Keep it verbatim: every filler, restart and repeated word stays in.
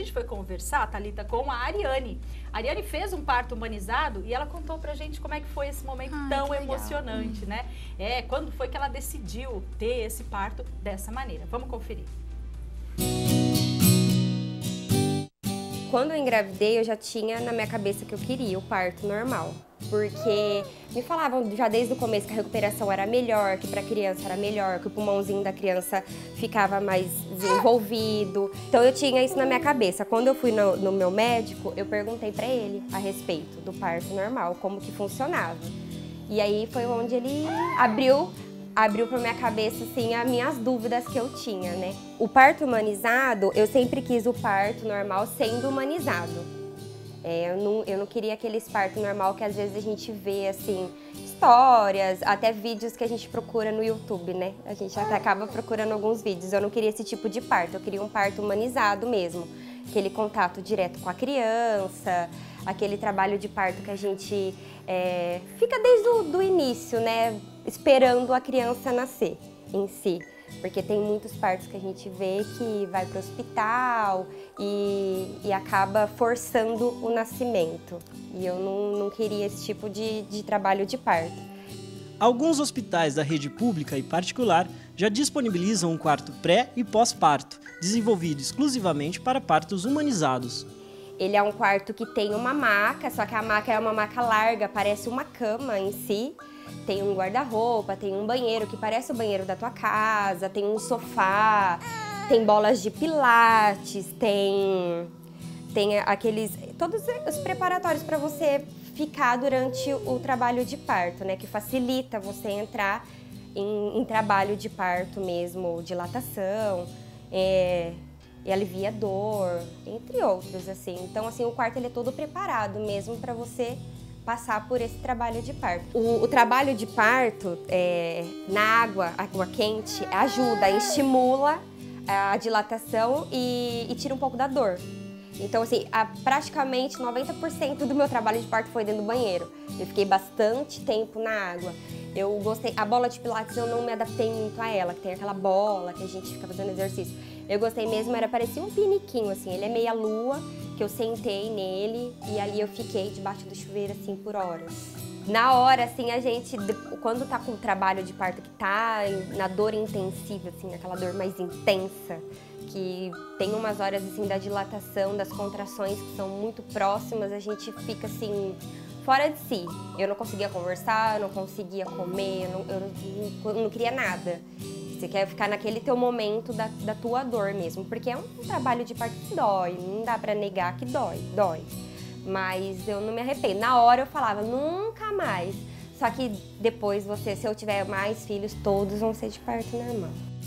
gente foi conversar, Thalita, com a Ariane. A Ariane fez um parto humanizado e ela contou pra gente como é que foi esse momento Ai, tão emocionante, né? É, quando foi que ela decidiu ter esse parto dessa maneira. Vamos conferir. Quando eu engravidei, eu já tinha na minha cabeça que eu queria o parto normal. Porque me falavam já desde o começo que a recuperação era melhor, que para a criança era melhor, que o pulmãozinho da criança ficava mais desenvolvido. Então eu tinha isso na minha cabeça. Quando eu fui no, no meu médico, eu perguntei para ele a respeito do parto normal, como que funcionava. E aí foi onde ele abriu abriu para minha cabeça, assim, as minhas dúvidas que eu tinha, né? O parto humanizado, eu sempre quis o parto normal sendo humanizado. É, eu, não, eu não queria aqueles partos normal que às vezes a gente vê, assim, histórias, até vídeos que a gente procura no YouTube, né? A gente até acaba procurando alguns vídeos. Eu não queria esse tipo de parto, eu queria um parto humanizado mesmo. Aquele contato direto com a criança, aquele trabalho de parto que a gente é, fica desde o do início, né? Esperando a criança nascer em si. Porque tem muitos partos que a gente vê que vai para o hospital e, e acaba forçando o nascimento. E eu não, não queria esse tipo de, de trabalho de parto. Alguns hospitais da rede pública e particular já disponibilizam um quarto pré e pós-parto, desenvolvido exclusivamente para partos humanizados. Ele é um quarto que tem uma maca, só que a maca é uma maca larga, parece uma cama em si. Tem um guarda-roupa, tem um banheiro que parece o banheiro da tua casa, tem um sofá, tem bolas de pilates, tem, tem aqueles, todos os preparatórios para você ficar durante o trabalho de parto, né? Que facilita você entrar em, em trabalho de parto mesmo, dilatação, é, e alivia a dor, entre outros, assim. Então, assim, o quarto ele é todo preparado mesmo para você passar por esse trabalho de parto. O, o trabalho de parto é, na água, água quente, ajuda, estimula a dilatação e, e tira um pouco da dor. Então, assim, a, praticamente noventa por cento do meu trabalho de parto foi dentro do banheiro. Eu fiquei bastante tempo na água. Eu gostei, a bola de pilates eu não me adaptei muito a ela, que tem aquela bola que a gente fica fazendo exercício. Eu gostei mesmo, era parecia um piniquinho, assim, ele é meia lua, que eu sentei nele e ali eu fiquei debaixo do chuveiro, assim, por horas. Na hora, assim, a gente, quando tá com o trabalho de parto que tá na dor intensiva, assim, naquela dor mais intensa, que tem umas horas, assim, da dilatação, das contrações que são muito próximas, a gente fica, assim, fora de si. Eu não conseguia conversar, eu não conseguia comer, eu não, eu não, eu não queria nada. Você quer ficar naquele teu momento da, da tua dor mesmo, porque é um trabalho de parto que dói, não dá pra negar que dói, dói. Mas eu não me arrependo. Na hora eu falava, nunca mais. Só que depois você, se eu tiver mais filhos, todos vão ser de parto normal.